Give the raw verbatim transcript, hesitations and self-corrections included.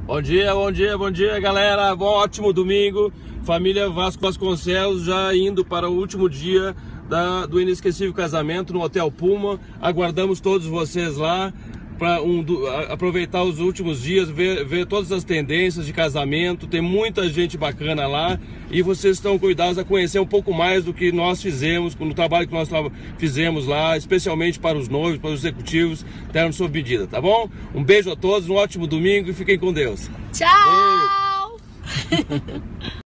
Bom dia, bom dia, bom dia, galera. Bom, ótimo domingo. Família Vasco Vasconcelos já indo para o último dia da, do inesquecível casamento no Hotel Puma. Aguardamos todos vocês lá para um, aproveitar os últimos dias, ver, ver todas as tendências de casamento. Tem muita gente bacana lá e vocês estão convidados a conhecer um pouco mais do que nós fizemos, no trabalho que nós fizemos lá, especialmente para os noivos, para os executivos, deram sob medida, tá bom? Um beijo a todos, um ótimo domingo e fiquem com Deus. Tchau!